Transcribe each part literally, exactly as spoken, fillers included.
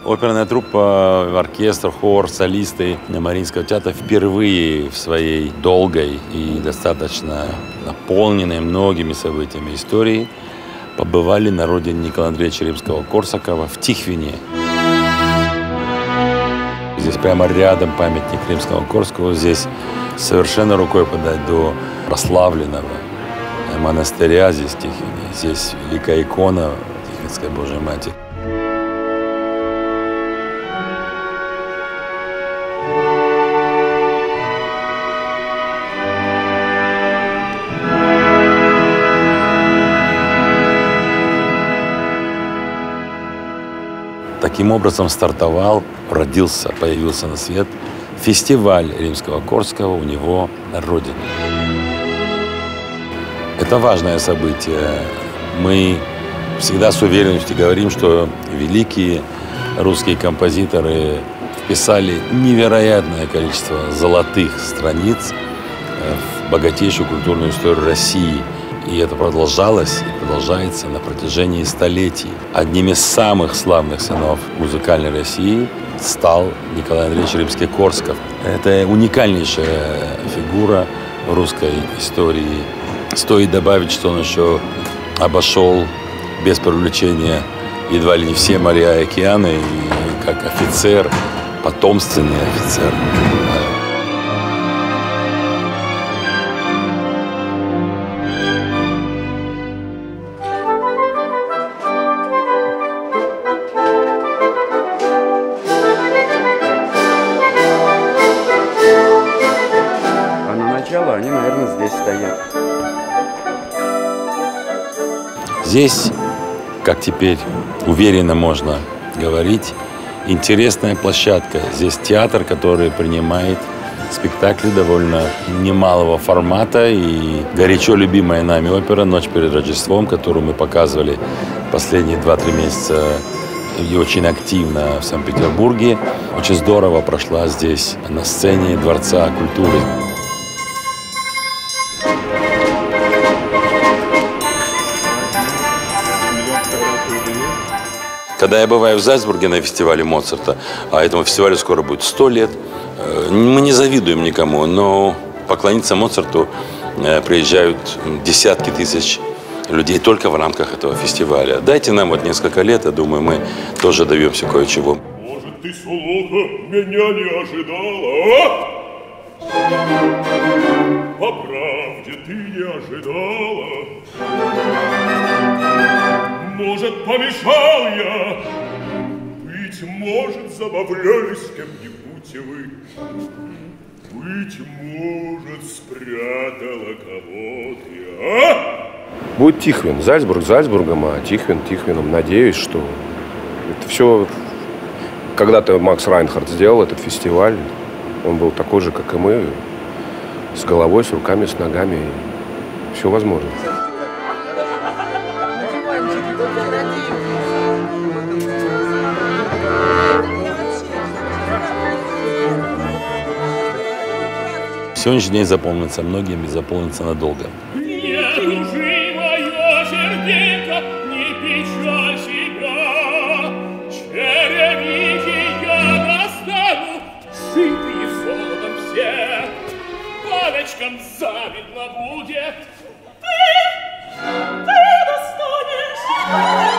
Оперная труппа, оркестр, хор, солисты Мариинского театра впервые в своей долгой и достаточно наполненной многими событиями истории побывали на родине Николая Андреевича Римского-Корсакова в Тихвине. Здесь прямо рядом памятник Римскому-Корсакову. Здесь совершенно рукой подать до прославленного монастыря здесь, в Тихвине. Здесь великая икона Тихвинской Божьей Матери. Таким образом стартовал, родился, появился на свет фестиваль Римского-Корсакова у него на родине. Это важное событие. Мы всегда с уверенностью говорим, что великие русские композиторы вписали невероятное количество золотых страниц в богатейшую культурную историю России. И это продолжалось и продолжается на протяжении столетий. Одним из самых славных сынов музыкальной России стал Николай Андреевич Римский-Корсаков. Это уникальнейшая фигура в русской истории. Стоит добавить, что он еще обошел без привлечения едва ли не все моря и океаны, и как офицер, потомственный офицер. Они, наверное, здесь стоят. Здесь, как теперь уверенно можно говорить, интересная площадка. Здесь театр, который принимает спектакли довольно немалого формата. И горячо любимая нами опера «Ночь перед Рождеством», которую мы показывали последние два-три месяца и очень активно в Санкт-Петербурге, очень здорово прошла здесь на сцене Дворца культуры. Когда я бываю в Зальцбурге на фестивале Моцарта, а этому фестивалю скоро будет сто лет, мы не завидуем никому, но поклониться Моцарту приезжают десятки тысяч людей только в рамках этого фестиваля. Дайте нам вот несколько лет, я думаю, мы тоже добьемся кое-чего. Может, ты, Солоха, меня не ожидала, а? По правде ты не ожидала. Может, помешал я, быть может, забавлялись с кем-нибудь вы, быть может, спрятала кого-то, а? Будет Тихвин. Зальцбург Зальцбургом, а Тихвин Тихвином. Надеюсь, что это все... Когда-то Макс Райнхард сделал этот фестиваль. Он был такой же, как и мы, с головой, с руками, с ногами. Все возможно. Сегодняшний день запомнится многим и запомнится надолго. Не кружи мое сердечко, не печаль себя. Черевики я достану, сытые золотом все. Палочкам завидно будет. Ты, ты достанешь.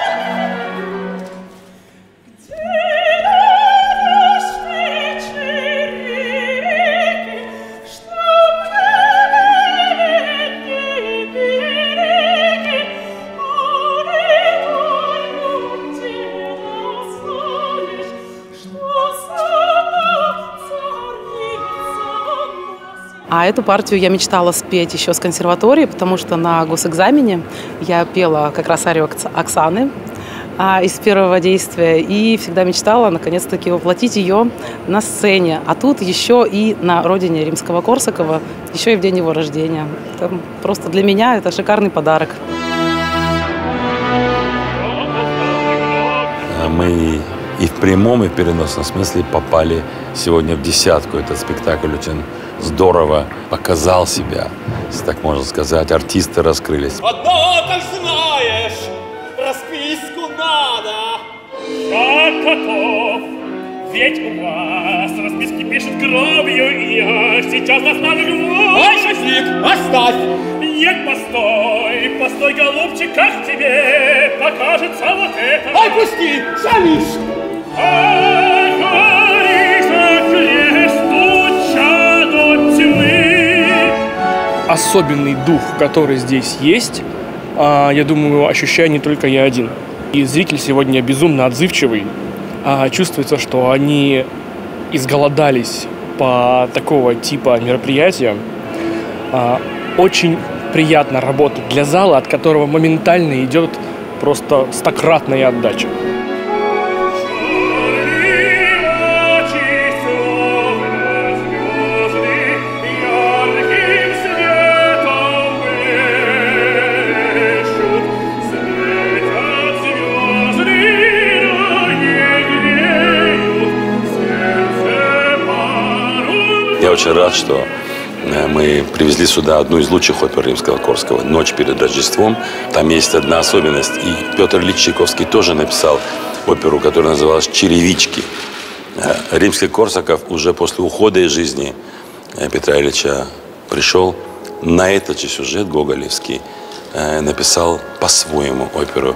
А эту партию я мечтала спеть еще с консерватории, потому что на госэкзамене я пела как раз арию Оксаны а, из первого действия и всегда мечтала наконец-таки воплотить ее на сцене. А тут еще и на родине Римского-Корсакова, еще и в день его рождения. Это просто для меня это шикарный подарок. Мы и в прямом, и в переносном смысле попали сегодня в десятку. Этот спектакль очень здорово показал себя, если так можно сказать. Артисты раскрылись. Однако ж знаешь, расписку надо. Шаг готов, ведь у вас расписки пишет кровью, и я сейчас остановлю. Ай, счастливик, оставь! Нет, постой, постой, голубчик, как тебе покажется вот это? Ай, пусти, шалишь! Ай, ай, заклесту чадо тьмы. Особенный дух, который здесь есть, я думаю, ощущаю не только я один. И зритель сегодня безумно отзывчивый. Чувствуется, что они изголодались по такого типа мероприятиям. Очень приятно работать для зала, от которого моментально идет просто стократная отдача. Я очень рад, что мы привезли сюда одну из лучших опер Римского-Корсакова «Ночь перед Рождеством». Там есть одна особенность. И Петр Ильич Чайковский тоже написал оперу, которая называлась «Черевички». Римский-Корсаков уже после ухода из жизни Петра Ильича пришел на этот же сюжет гоголевский, написал по-своему оперу.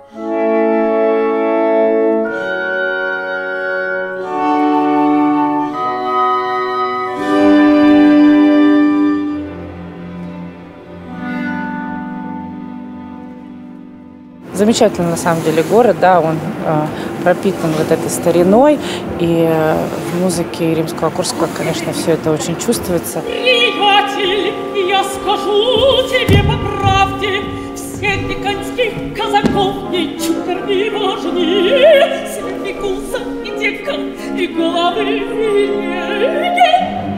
Замечательный, на самом деле, город, да, он э, пропитан вот этой стариной, и э, в музыке Римского-Корсакова, конечно, все это очень чувствуется. Приятель, я скажу тебе по правде, всех диканьских казаков не чутернее важнее, среди гуза и дека, и головы великие.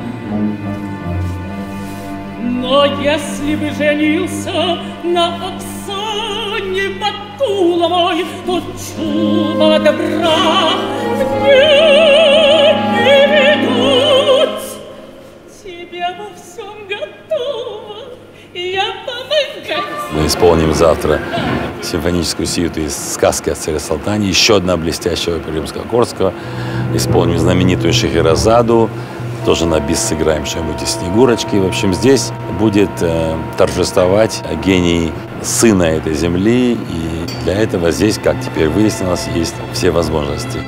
Но если бы женился на Оксане Батуловой, то чудо добра мне не ведут. Тебе во всем готова, я помогаю. Мы исполним завтра симфоническую сюиту из «Сказки о царе Салтане». Еще одна блестящая опера Римского-Корсакова. Исполним знаменитую Шехерезаду. Тоже на бис сыграем что-нибудь из «Снегурочки». В общем, здесь будет э, торжествовать гений сына этой земли. И для этого здесь, как теперь выяснилось, есть все возможности.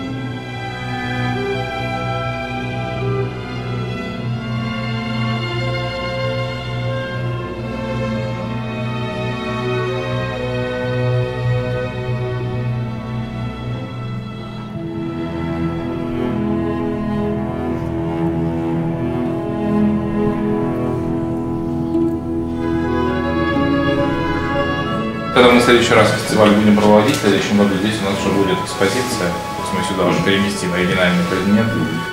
Когда мы в следующий раз фестиваль будем проводить, в следующем году здесь у нас уже будет экспозиция. То есть мы сюда уже переместим оригинальный предмет.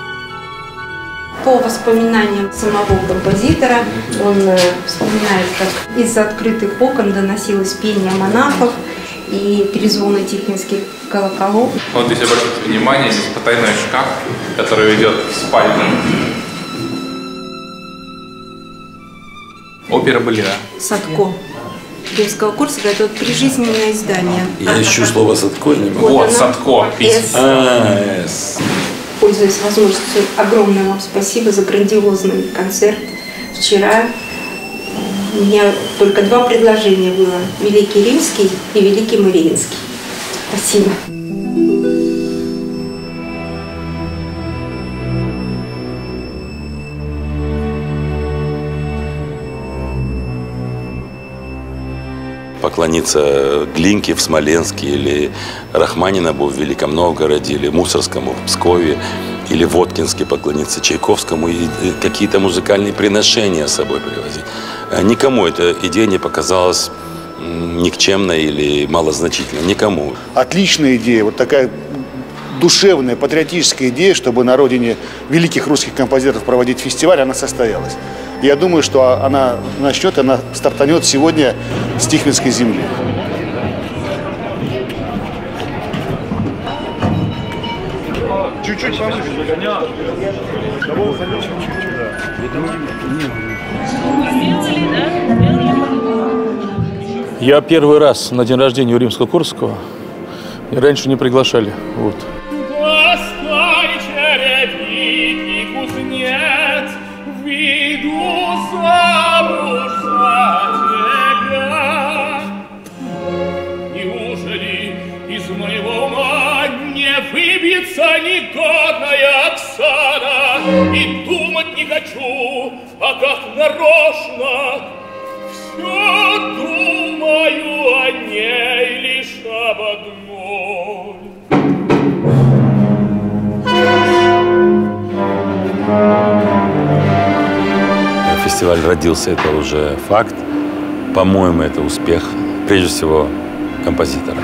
По воспоминаниям самого композитора, он вспоминает, как из открытых окон доносилось пение монахов и перезвоны тихвинских колоколов. Вот если обратите внимание, здесь потайной шкаф, который ведет в спальню. Опера «Былина». Садко. Римского-Корсакова — это вот прижизненное издание. Я ищу слово «Садко», не могу. Вот, Садко. А, эс. Пользуясь возможностью, огромное вам спасибо за грандиозный концерт. Вчера у меня только два предложения было: Великий Римский и Великий Мариинский. Спасибо. Поклониться Глинке в Смоленске или Рахманинову в Великом Новгороде или Мусорскому в Пскове или Воткинске поклониться Чайковскому и какие-то музыкальные приношения с собой привозить. Никому эта идея не показалась никчемной или малозначительной. Никому. Отличная идея, вот такая душевная, патриотическая идея, чтобы на родине великих русских композиторов проводить фестиваль, она состоялась. Я думаю, что она начнет, она стартанет сегодня с Тихвинской земли. Чуть-чуть Я первый раз на день рождения у Римского-Корсакова И раньше не приглашали. Вот. Достань черепик и кузнец, выйду замуж за тебя. Неужели из моего ума не выбьется негодная Оксана? И думать не хочу, а как нарочно все думаю о ней лишь об одной. Фестиваль родился, это уже факт. По-моему, это успех, прежде всего, композитора.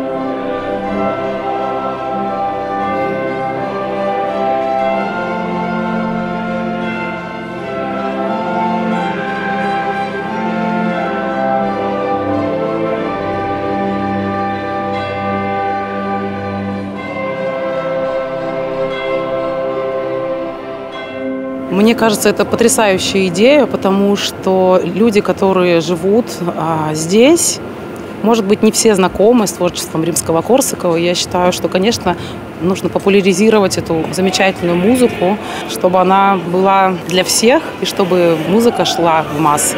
Мне кажется, это потрясающая идея, потому что люди, которые живут а, здесь, может быть, не все знакомы с творчеством Римского-Корсакова. Я считаю, что, конечно, нужно популяризировать эту замечательную музыку, чтобы она была для всех и чтобы музыка шла в массы.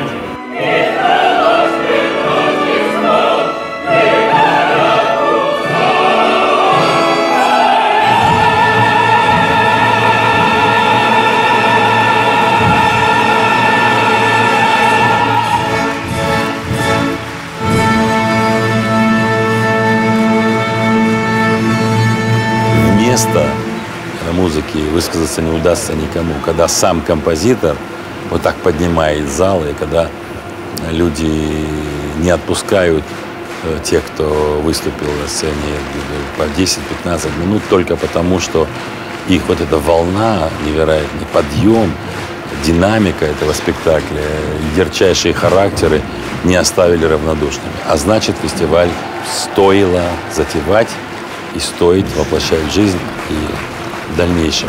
Место музыки высказаться не удастся никому, когда сам композитор вот так поднимает зал, и когда люди не отпускают тех, кто выступил на сцене по десять-пятнадцать минут, только потому, что их вот эта волна, невероятный подъем, динамика этого спектакля, ярчайшие характеры не оставили равнодушными. А значит, фестиваль стоило затевать и стоит воплощать в жизнь и в дальнейшем.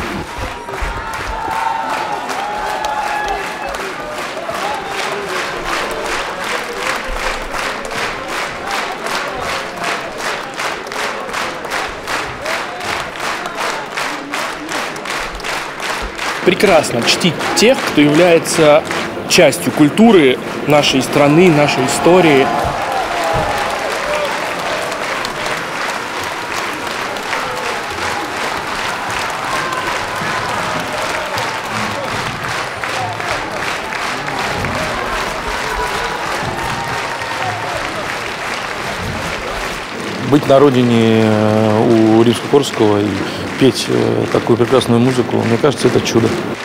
Прекрасно чтить тех, кто является частью культуры нашей страны, нашей истории. Быть на родине у Римского-Корсакова и петь такую прекрасную музыку, мне кажется, это чудо.